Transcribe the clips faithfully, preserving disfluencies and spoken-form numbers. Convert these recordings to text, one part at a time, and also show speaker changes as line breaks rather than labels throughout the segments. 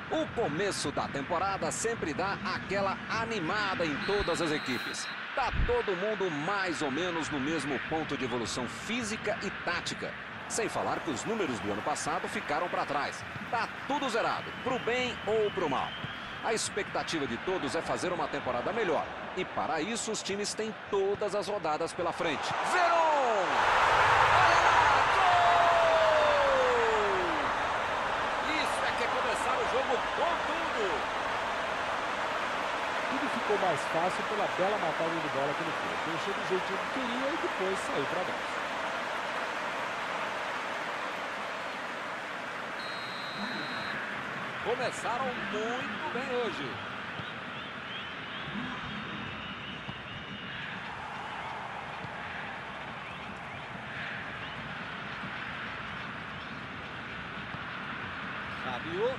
O começo da temporada sempre dá aquela animada em todas as equipes. Tá todo mundo mais ou menos no mesmo ponto de evolução física e tática. Sem falar que os números do ano passado ficaram para trás. Tá tudo zerado, pro bem ou pro mal. A expectativa de todos é fazer uma temporada melhor. E para isso os times têm todas as rodadas pela frente. Verón! Olha lá! Gol! Isso é que é começar o jogo com tudo!
Tudo ficou mais fácil pela bela matada de bola que ele fez. Deixou do jeitinho que queria e depois saiu para baixo.
Começaram muito bem hoje. Rabiot.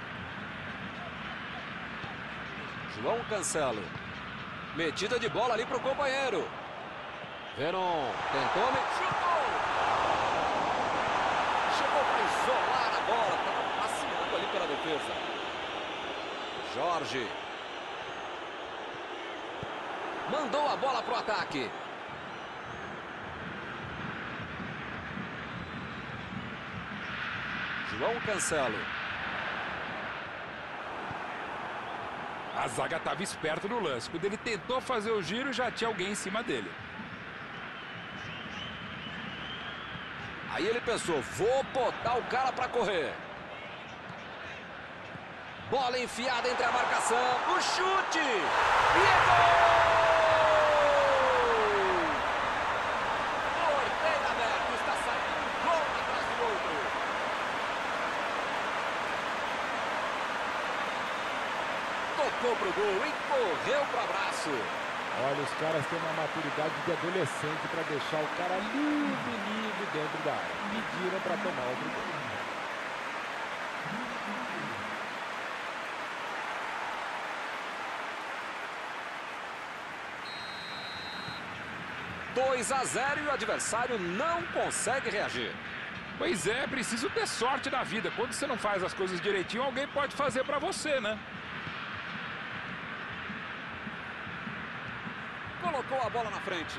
João Cancelo. Metida de bola ali para o companheiro. Verón tentou, chutou. Chegou para isolar a bola. Estava passeando ali pela defesa. Jorge. Mandou a bola para o ataque. João Cancelo.
A zaga estava esperta no lance. Quando ele tentou fazer o giro, já tinha alguém em cima dele.
Aí ele pensou, vou botar o cara para correr. Bola enfiada entre a marcação. O chute! E é gol! Porteiro aberto. Está saindo um gol atrás do outro. Tocou pro gol e correu pro abraço.
Olha, os caras têm uma maturidade de adolescente para deixar o cara livre, livre dentro da área. Pediram para tomar outro gol.
dois a zero e o adversário não consegue reagir.
Pois é, preciso ter sorte na vida. Quando você não faz as coisas direitinho, alguém pode fazer pra você, né?
Colocou a bola na frente.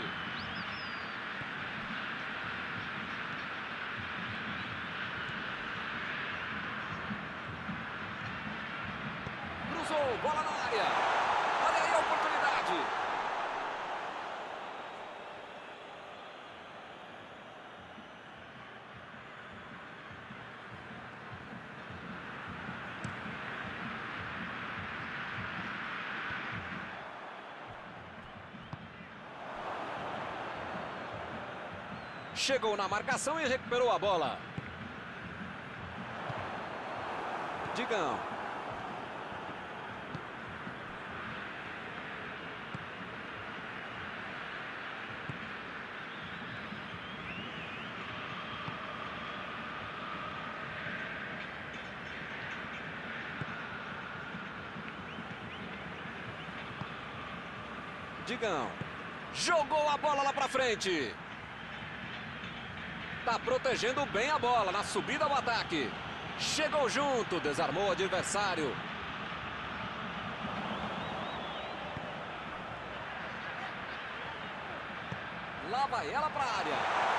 Cruzou, bola na área. Olha aí a oportunidade. Chegou na marcação e recuperou a bola. Digão. Digão. Jogou a bola lá pra frente. Tá protegendo bem a bola na subida ao ataque. Chegou junto, desarmou o adversário. Lá vai ela para a área.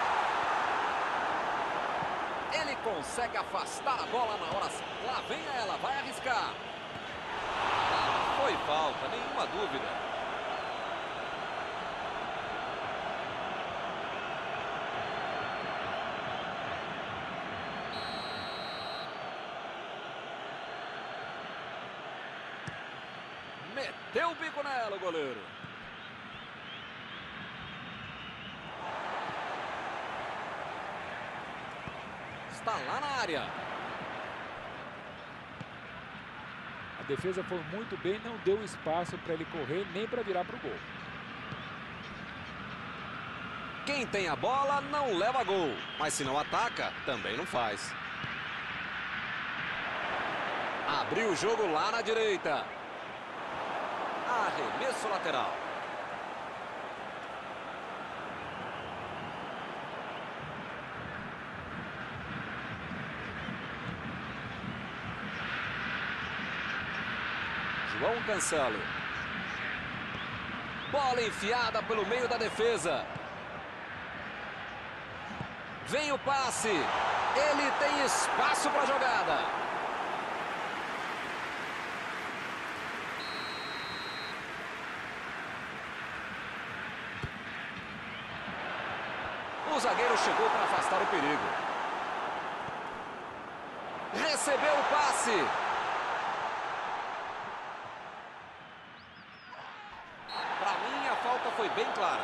Ele consegue afastar a bola na hora. Lá vem ela, vai arriscar. Foi falta, nenhuma dúvida. Meteu o bico nela, o goleiro. Está lá na área.
A defesa foi muito bem, não deu espaço para ele correr, nem para virar para o gol.
Quem tem a bola não leva gol, mas se não ataca, também não faz. Abriu o jogo lá na direita. Arremesso lateral. João Cancelo. Bola enfiada pelo meio da defesa. Vem o passe. Ele tem espaço para a jogada. O zagueiro chegou para afastar o perigo. Recebeu o passe. Para mim, a falta foi bem clara.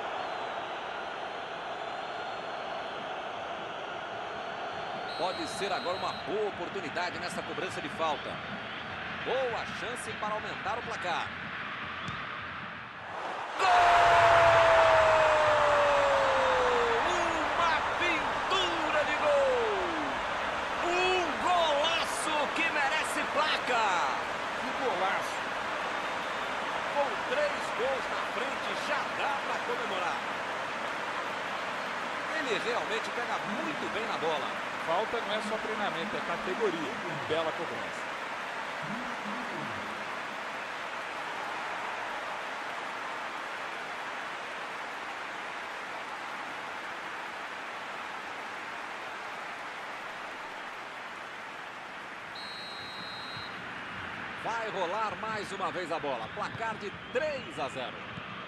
Pode ser agora uma boa oportunidade nessa cobrança de falta. Boa chance para aumentar o placar.
Que golaço!
Com três gols na frente, já dá para comemorar. Ele realmente pega muito bem na bola.
Falta não é só treinamento, é categoria. Bela cobrança.
Vai rolar mais uma vez a bola. Placar de três a zero.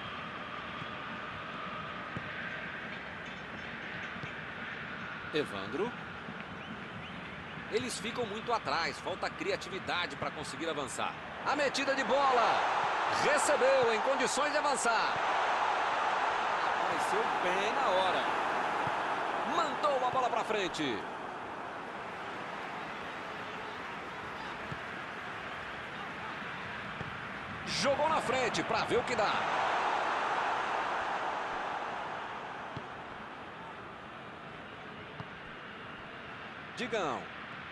Evandro. Eles ficam muito atrás. Falta criatividade para conseguir avançar. A metida de bola. Recebeu em condições de avançar. Apareceu bem na hora. Mandou a bola para frente. Jogou na frente para ver o que dá. Digão.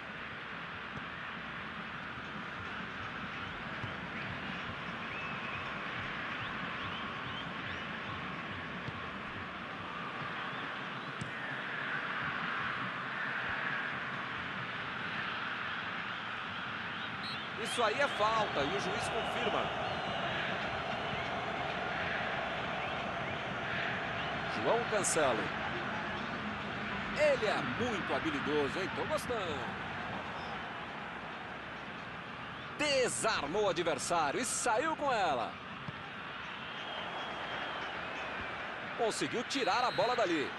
Isso aí é falta e o juiz confirma. João Cancelo. Ele é muito habilidoso, hein? Tô gostando. Desarmou o adversário e saiu com ela. Conseguiu tirar a bola dali.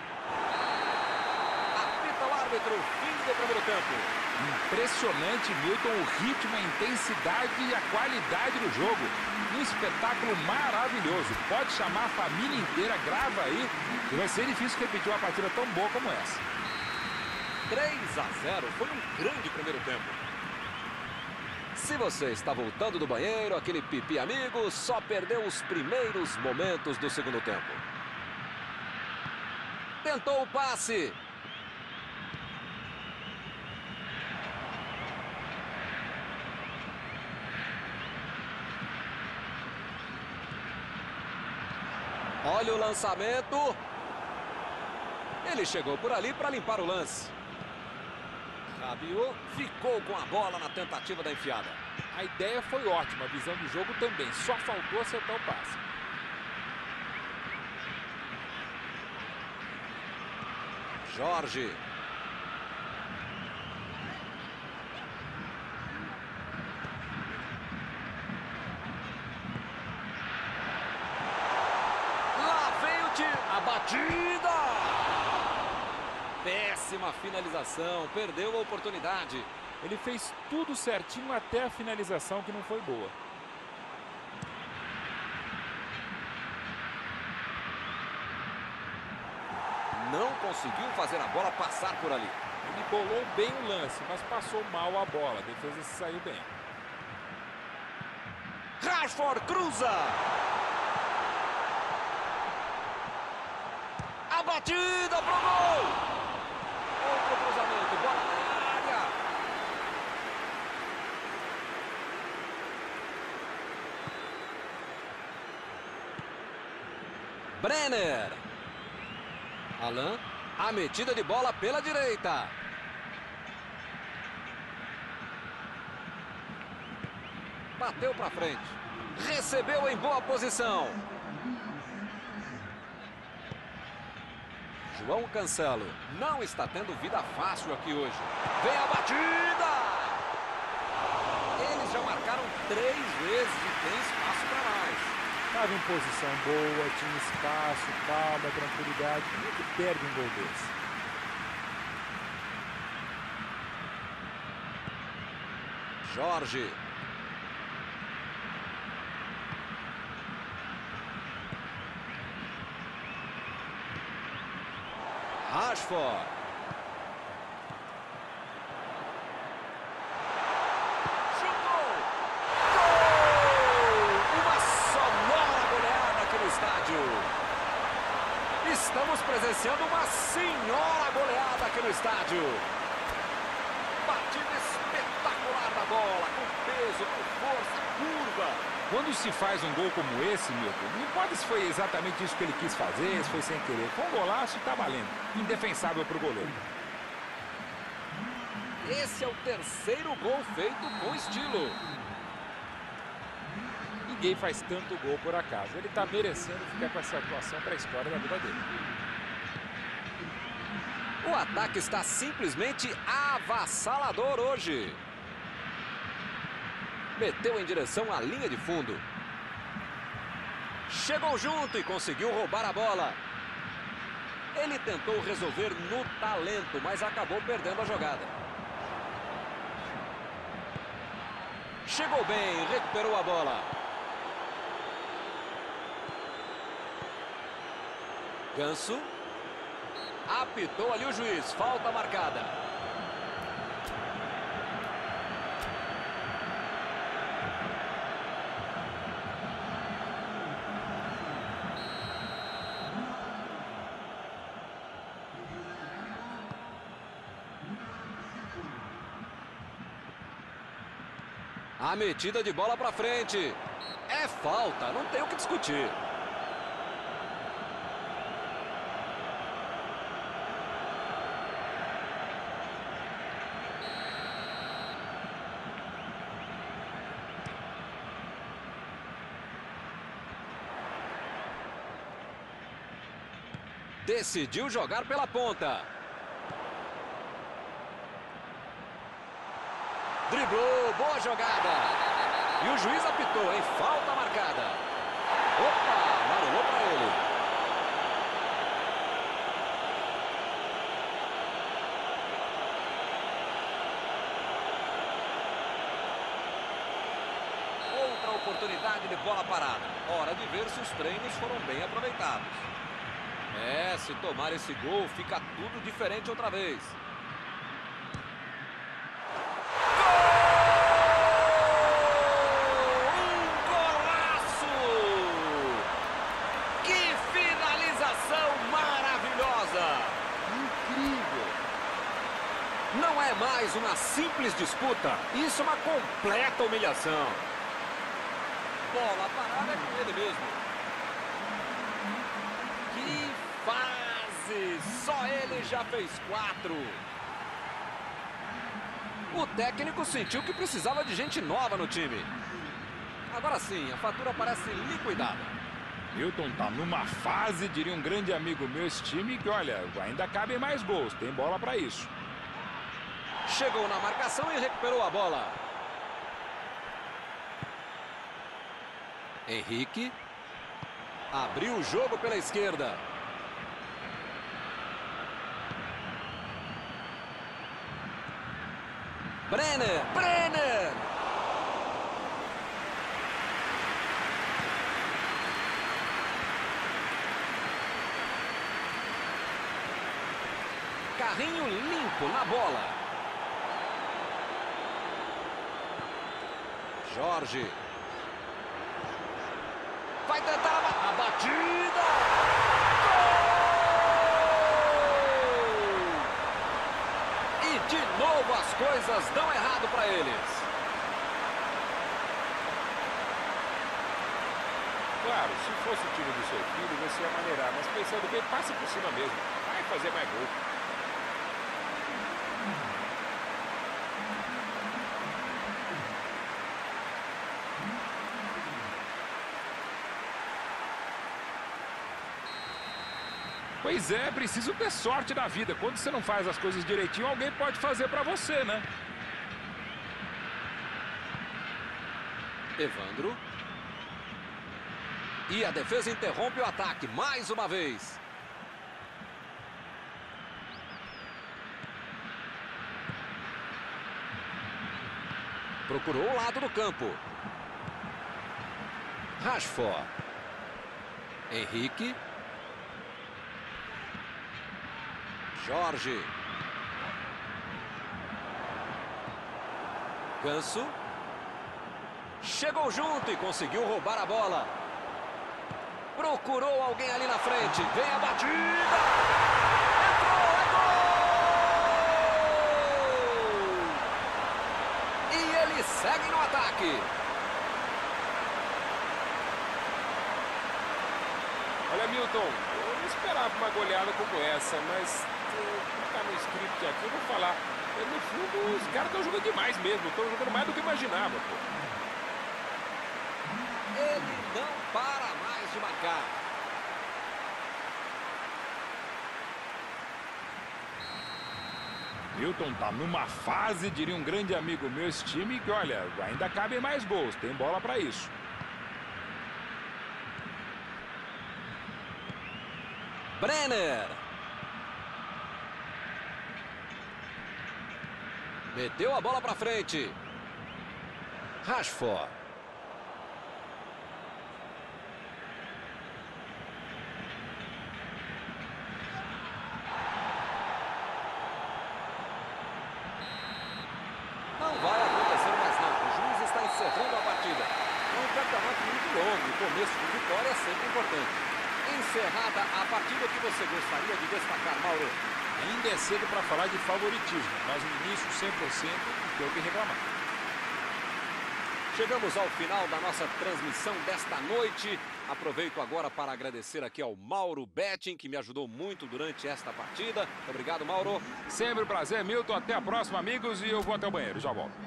Apita o árbitro, fim do primeiro tempo.
Impressionante, Milton, o ritmo, a intensidade e a qualidade do jogo. Um espetáculo maravilhoso. Pode chamar a família inteira, grava aí. E vai ser difícil repetir uma partida tão boa como essa.
três a zero, foi um grande primeiro tempo. Se você está voltando do banheiro, aquele pipi amigo, só perdeu os primeiros momentos do segundo tempo. Tentou o passe. Olha o lançamento. Ele chegou por ali para limpar o lance. Rabiot ficou com a bola na tentativa da enfiada.
A ideia foi ótima, a visão do jogo também. Só faltou acertar o passe.
Jorge. A batida! Péssima finalização, perdeu a oportunidade.
Ele fez tudo certinho até a finalização, que não foi boa.
Não conseguiu fazer a bola passar por ali.
Ele bolou bem o lance, mas passou mal a bola. A defesa se saiu bem.
Rashford cruza! A batida pro gol! Outro cruzamento, bola na área. Brenner. Alan, a metida de bola pela direita. Bateu para frente. Recebeu em boa posição. João Cancelo não está tendo vida fácil aqui hoje. Vem a batida! Eles já marcaram três vezes e tem espaço para mais.
Estava em posição boa, tinha espaço, calma, tranquilidade. Como é que perde um gol desse?
Jorge. Rashford. Chutou. Gol! Uma sonora goleada aqui no estádio. Estamos presenciando uma senhora goleada aqui no estádio. Batida espetacular da bola, com peso, com força, curva.
Quando se faz um gol como esse, Milton, não importa se foi exatamente isso que ele quis fazer, se foi sem querer. Foi um golaço, tá valendo. Indefensável pro goleiro.
Esse é o terceiro gol feito com estilo.
Ninguém faz tanto gol por acaso. Ele tá merecendo ficar com essa atuação para a história da vida dele.
O ataque está simplesmente avassalador hoje. Meteu em direção à linha de fundo. Chegou junto e conseguiu roubar a bola. Ele tentou resolver no talento, mas acabou perdendo a jogada. Chegou bem, recuperou a bola. Ganso. Apitou ali o juiz, falta marcada. A metida de bola para frente. É falta, não tem o que discutir. Decidiu jogar pela ponta. Driblou, boa jogada. E o juiz apitou, em falta marcada. Opa, amarelou para ele. Outra oportunidade de bola parada. Hora de ver se os treinos foram bem aproveitados. É, se tomar esse gol, fica tudo diferente outra vez. Não é mais uma simples disputa, isso é uma completa humilhação. Bola parada é com ele mesmo. Que fase! Só ele já fez quatro. O técnico sentiu que precisava de gente nova no time. Agora sim, a fatura parece liquidada.
Milton tá numa fase, diria um grande amigo meu, esse time, que olha, ainda cabem mais gols, tem bola para isso.
Chegou na marcação e recuperou a bola. Henrique. Abriu o jogo pela esquerda. Brenner. Brenner. Carrinho limpo na bola. Jorge. Vai tentar a, a batida. Gol! E de novo as coisas dão errado para eles.
Claro, se fosse o time do seu filho, você ia maneirar, mas pensando bem, passa por cima mesmo. Vai fazer mais gol. Pois é, preciso ter sorte na vida. Quando você não faz as coisas direitinho, alguém pode fazer pra você, né?
Evandro. E a defesa interrompe o ataque mais uma vez. Procurou o lado do campo. Rashford. Henrique. Jorge. Ganso. Chegou junto e conseguiu roubar a bola. Procurou alguém ali na frente. Vem a batida. Entrou, é gol! E eles seguem no ataque.
Olha, Milton, eu não esperava uma goleada como essa, mas como está no script aqui, eu vou falar. No fundo, os caras estão jogando demais mesmo. Estão jogando mais do que eu imaginava, pô.
Ele não para mais de marcar.
Milton tá numa fase, diria um grande amigo meu, esse time, que olha, ainda cabem mais gols, tem bola pra isso.
Brenner. Meteu a bola pra frente. Rashford. Não vai acontecer mais não. O juiz está encerrando a partida. É um campeonato muito longo. O começo de vitória é sempre importante. Encerrada a partida, que você gostaria de destacar, Mauro?
Ainda é cedo para falar de favoritismo, mas no início cem por cento não tem o que reclamar.
Chegamos ao final da nossa transmissão desta noite. Aproveito agora para agradecer aqui ao Mauro Betting, que me ajudou muito durante esta partida. Obrigado, Mauro.
Sempre um prazer, Milton. Até a próxima, amigos, e eu vou até o banheiro. Já volto.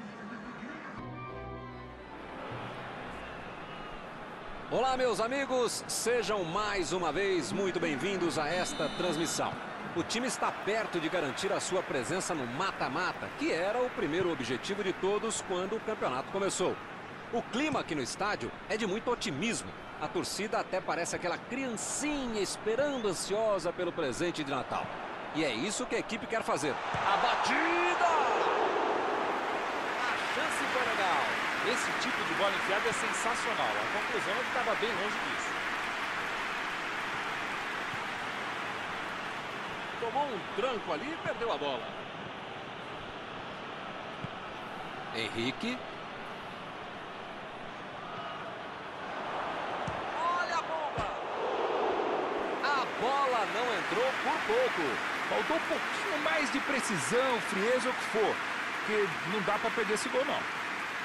Olá, meus amigos. Sejam mais uma vez muito bem-vindos a esta transmissão. O time está perto de garantir a sua presença no mata-mata, que era o primeiro objetivo de todos quando o campeonato começou. O clima aqui no estádio é de muito otimismo. A torcida até parece aquela criancinha esperando ansiosa pelo presente de Natal. E é isso que a equipe quer fazer. A batida! A chance foi legal.
Esse tipo de bola enfiada é sensacional. A conclusão é que estava bem longe disso.
Tomou um tranco ali e perdeu a bola. Henrique. Olha a bomba! A bola não entrou por pouco.
Faltou um pouquinho mais de precisão, frieza, o que for. Porque não dá para perder esse gol, não.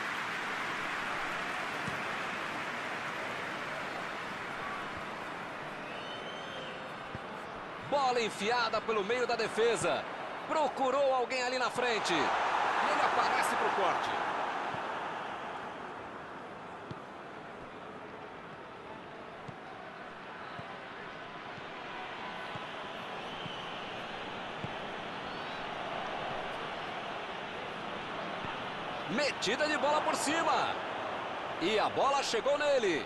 Bola enfiada pelo meio da defesa. Procurou alguém ali na frente. E ele aparece para o corte. Metida de bola por cima. E a bola chegou nele.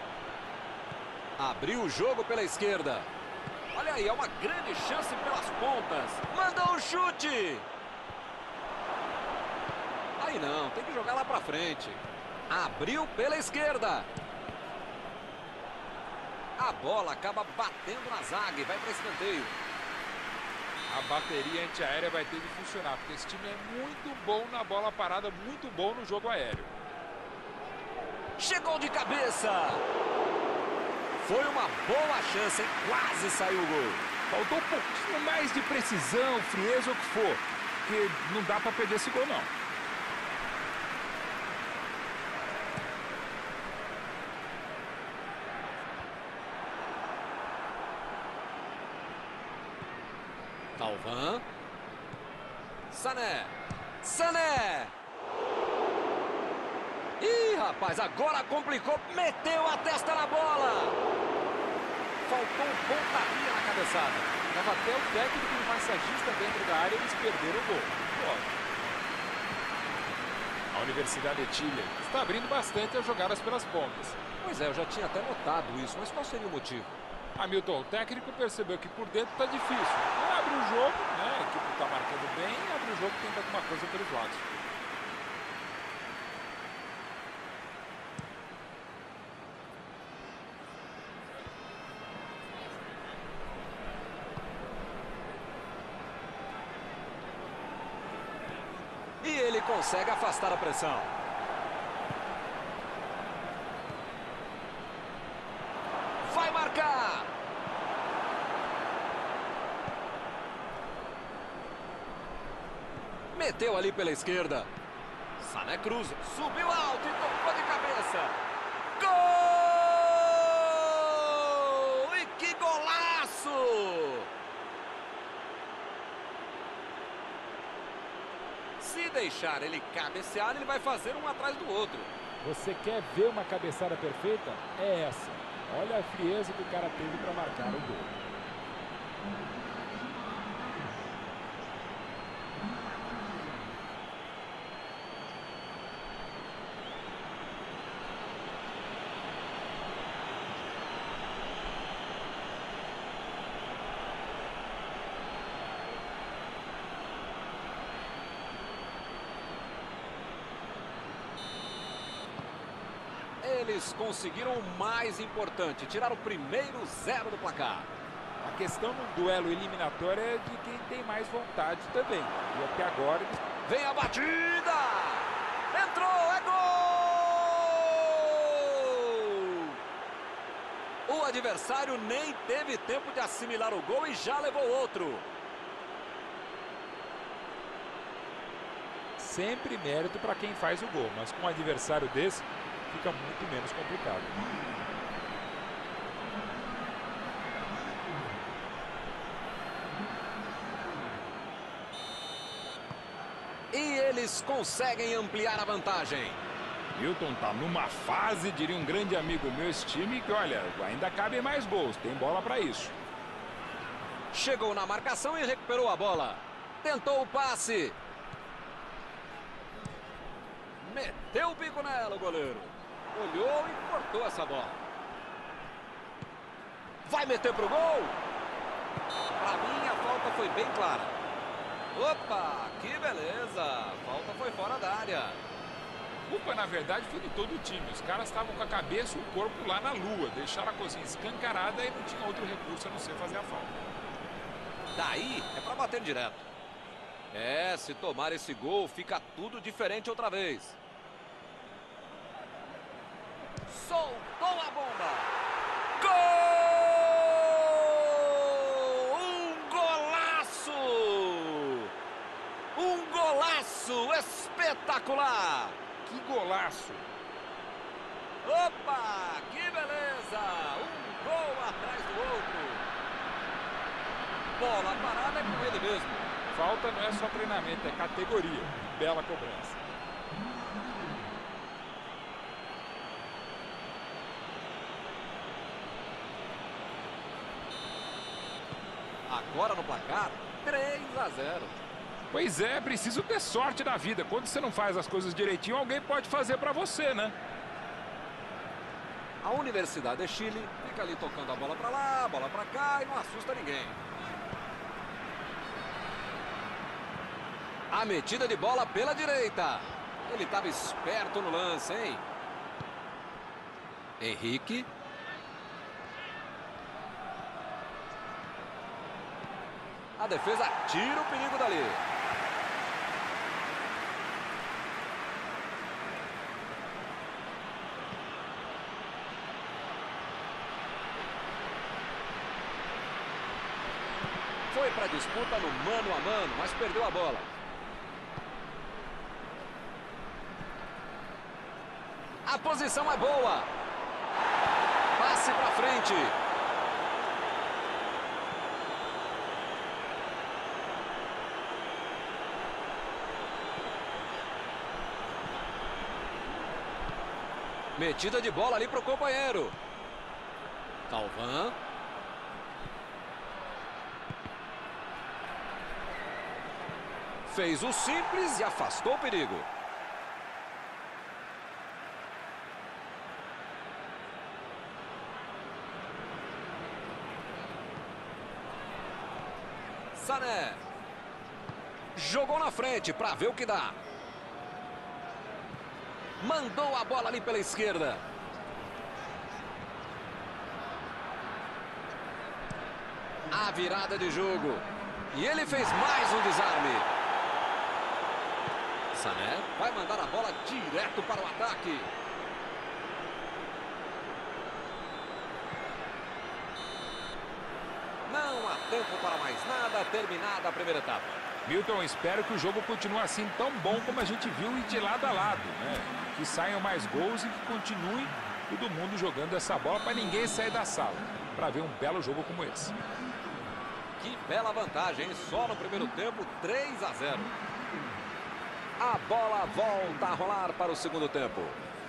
Abriu o jogo pela esquerda. Olha aí, é uma grande chance pelas pontas. Mandou um chute. Aí não, tem que jogar lá pra frente. Abriu pela esquerda. A bola acaba batendo na zaga e vai para escanteio.
A bateria antiaérea vai ter de funcionar, porque esse time é muito bom na bola parada, muito bom no jogo aéreo.
Chegou de cabeça. Foi uma boa chance, hein? Quase saiu o gol.
Faltou um pouquinho mais de precisão, frieza, o que for. Porque não dá para perder esse gol, não.
Galvão. Sané. Sané. Ih, rapaz, agora complicou. Meteu a testa na bola. Faltou um pontapé na cabeçada.
Estava até o técnico e o massagista dentro da área, eles perderam o gol. Lógico. A Universidade de Chile está abrindo bastante as jogadas pelas pontas.
Pois é, eu já tinha até notado isso, mas qual seria o motivo?
Hamilton, o técnico percebeu que por dentro está difícil. Abre o jogo, né? A equipe está marcando bem, abre o jogo e tenta alguma coisa pelos lados.
E ele consegue afastar a pressão. Vai marcar! Meteu ali pela esquerda. Sané cruza, subiu alto e tocou de cabeça. Gol! E que golaço! Se deixar ele cabecear, ele vai fazer um atrás do outro.
Você quer ver uma cabeçada perfeita? É essa. Olha a frieza que o cara teve para marcar o gol.
Eles conseguiram o mais importante, tirar o primeiro zero do placar.
A questão no duelo eliminatório é de quem tem mais vontade também. E até agora eles...
Vem a batida! Entrou, é gol! O adversário nem teve tempo de assimilar o gol e já levou outro.
Sempre mérito para quem faz o gol, mas com um adversário desse, fica muito menos complicado.
E eles conseguem ampliar a vantagem.
Milton tá numa fase, diria um grande amigo meu, esse time, que olha, ainda cabem mais gols, tem bola para isso.
Chegou na marcação e recuperou a bola. Tentou o passe. Meteu o bico nela o goleiro. Olhou e cortou essa bola. Vai meter pro gol? Para mim a falta foi bem clara. Opa, que beleza. A falta foi fora da área.
A culpa, na verdade, foi de todo o time. Os caras estavam com a cabeça e o corpo lá na lua. Deixaram a cozinha escancarada e não tinha outro recurso a não ser fazer a falta.
Daí é para bater direto. É, se tomar esse gol, fica tudo diferente outra vez. Soltou a bomba. Gol! Um golaço! Um golaço espetacular!
Que golaço!
Opa, que beleza! Um gol atrás do outro. Bola parada é com ele mesmo.
Falta não é só treinamento, é categoria. Bela cobrança.
Agora no placar, três a zero.
Pois é, preciso ter sorte na vida. Quando você não faz as coisas direitinho, alguém pode fazer pra você, né?
A Universidade de Chile fica ali tocando a bola pra lá, a bola pra cá e não assusta ninguém. A metida de bola pela direita. Ele estava esperto no lance, hein? Henrique. A defesa tira o perigo dali. Foi para a disputa no mano a mano, mas perdeu a bola. A posição é boa. Passe para frente. Metida de bola ali para o companheiro. Calvin. Fez o simples e afastou o perigo. Sané. Jogou na frente para ver o que dá. Mandou a bola ali pela esquerda. A virada de jogo. E ele fez mais um desarme. Sané vai mandar a bola direto para o ataque. Não há tempo para mais nada. Terminada a primeira etapa.
Milton, espero que o jogo continue assim tão bom como a gente viu e de lado a lado, né? Que saiam mais gols e que continue todo mundo jogando essa bola para ninguém sair da sala. Para ver um belo jogo como esse.
Que bela vantagem, hein? Só no primeiro tempo, três a zero. A bola volta a rolar para o segundo tempo.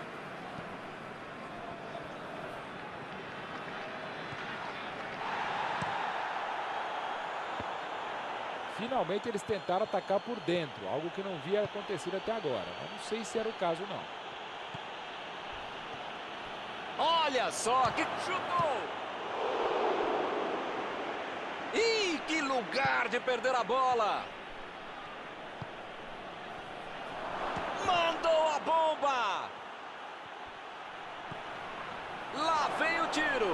Finalmente eles tentaram atacar por dentro, algo que não havia acontecido até agora. Mas não sei se era o caso, não.
Olha só que chutou! Ih, que lugar de perder a bola! Mandou a bomba! Lá vem o tiro!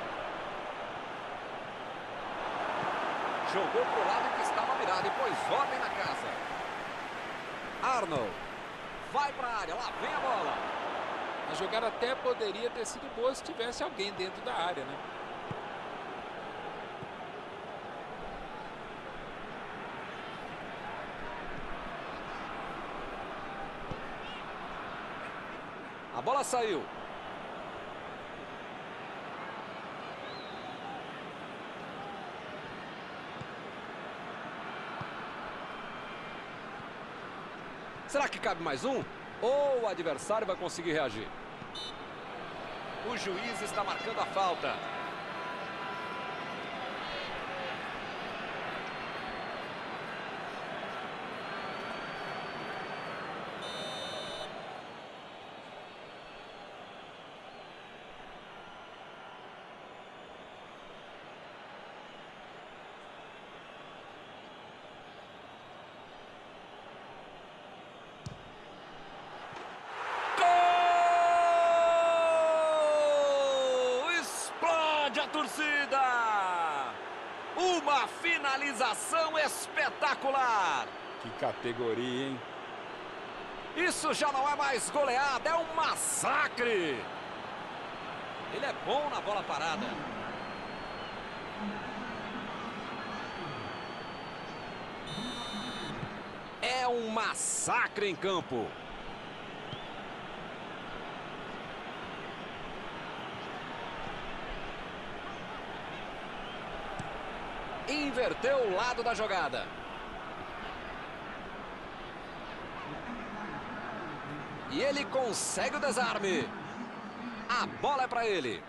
Jogou pro lado que estava virado e pôs ordem na casa. Arnold vai para a área, lá vem a bola.
A jogada até poderia ter sido boa se tivesse alguém dentro da área, né?
A bola saiu. Será que cabe mais um? Ou o adversário vai conseguir reagir? O juiz está marcando a falta. A torcida! Uma finalização espetacular!
Que categoria, hein?
Isso já não é mais goleada, é um massacre! Ele é bom na bola parada. É um massacre em campo. Inverteu o lado da jogada. E ele consegue o desarme. A bola é para ele.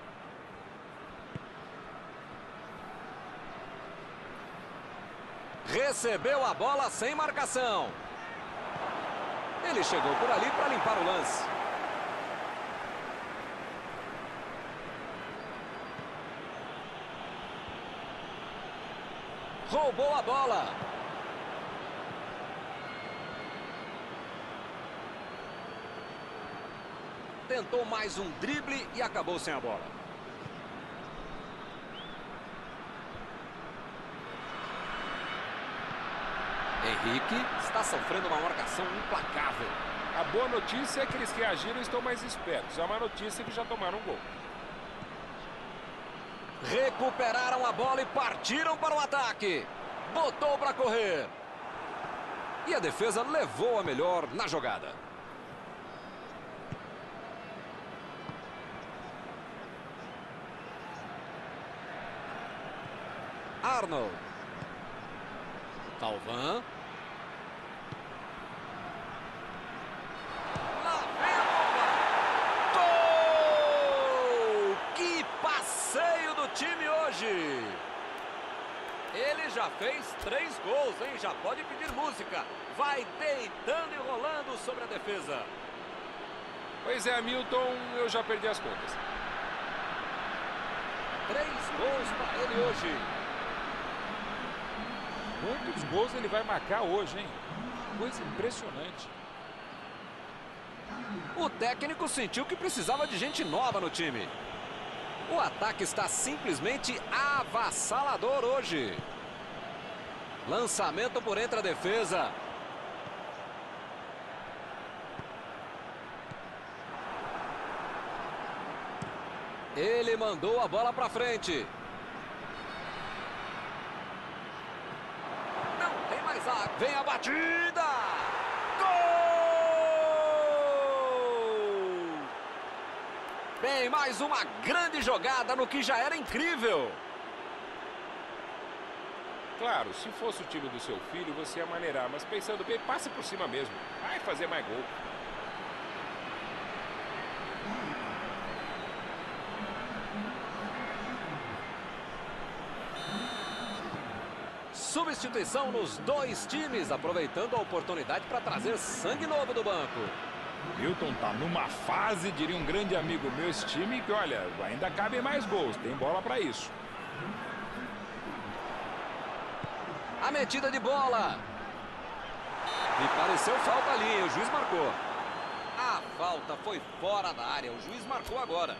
Recebeu a bola sem marcação. Ele chegou por ali para limpar o lance. Roubou a bola. Tentou mais um drible e acabou sem a bola. Henrique está sofrendo uma marcação implacável.
A boa notícia é que eles reagiram e estão mais espertos. A má notícia é que já tomaram um gol.
Recuperaram a bola e partiram para o ataque. Botou para correr. E a defesa levou a melhor na jogada. Arnold. Thauvin. Lá vem a bomba. Gol! Que passeio do time hoje. Ele já já fez três gols, hein? Já pode pedir música. Vai deitando e rolando sobre a defesa.
Pois é, Milton, eu já perdi as contas.
Três gols para ele hoje.
Quantos gols ele vai marcar hoje, hein? Coisa impressionante.
O técnico sentiu que precisava de gente nova no time. O ataque está simplesmente avassalador hoje. Lançamento por entre a defesa. Ele mandou a bola para frente. Não tem mais água. Vem a batida. Gol! Bem, mais uma grande jogada no que já era incrível.
Claro, se fosse o time do seu filho, você ia maneirar. Mas pensando bem, passa por cima mesmo. Vai fazer mais gol.
Substituição nos dois times, aproveitando a oportunidade para trazer sangue novo do banco.
Milton tá numa fase, diria um grande amigo meu, esse time, que olha, ainda cabem mais gols, tem bola para isso.
A metida de bola. Me pareceu falta ali, o juiz marcou. A falta foi fora da área, o juiz marcou agora.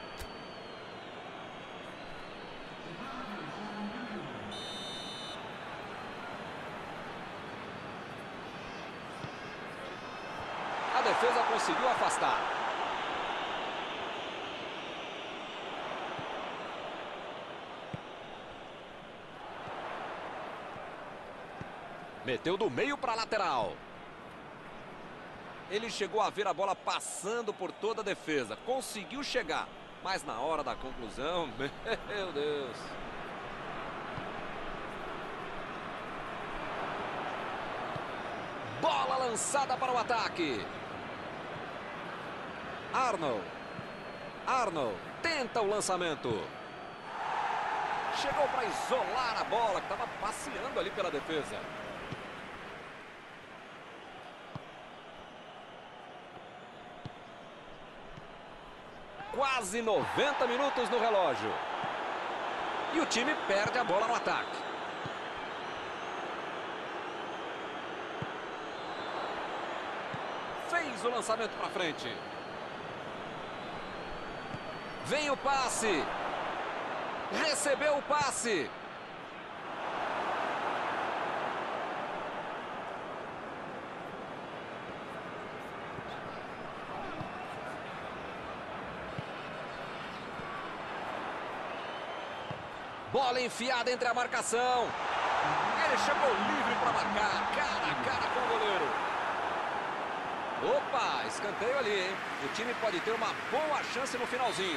A defesa conseguiu afastar. Meteu do meio para a lateral. Ele chegou a ver a bola passando por toda a defesa. Conseguiu chegar. Mas na hora da conclusão, meu Deus. Bola lançada para o ataque. Arnold. Arnold tenta o lançamento. Chegou para isolar a bola que estava passeando ali pela defesa. Quase noventa minutos no relógio. E o time perde a bola no ataque. Fez o lançamento para frente. Vem o passe. Recebeu o passe. Bola enfiada entre a marcação. Ele chegou livre para marcar. Cara a cara com o goleiro. Opa, escanteio ali, hein? O time pode ter uma boa chance no finalzinho.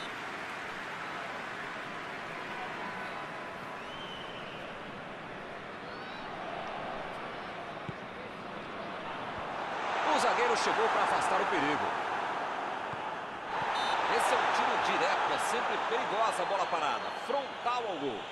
O zagueiro chegou para afastar o perigo. Esse é um tiro direto, é sempre perigosa a bola parada. Frontal ao gol.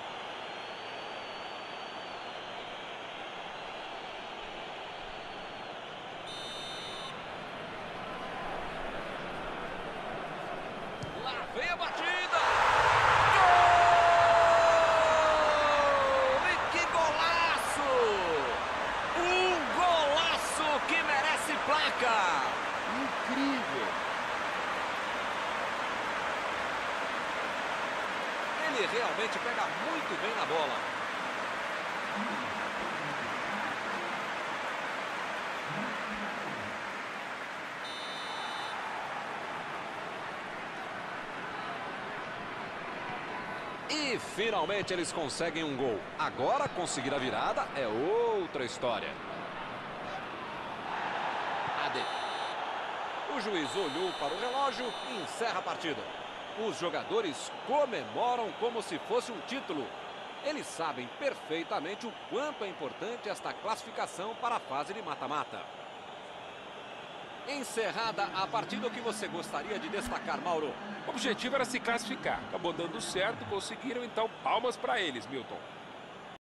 Lá vem a batida. Gol! E que golaço! Um golaço que merece placa.
Incrível!
Ele realmente pega muito bem na bola. E finalmente eles conseguem um gol. Agora conseguir a virada é outra história. Ade. O juiz olhou para o relógio e encerra a partida. Os jogadores comemoram como se fosse um título. Eles sabem perfeitamente o quanto é importante esta classificação para a fase de mata-mata. Encerrada a partida, o que você gostaria de destacar, Mauro?
O objetivo era se classificar. Acabou dando certo, conseguiram, então palmas para eles, Milton.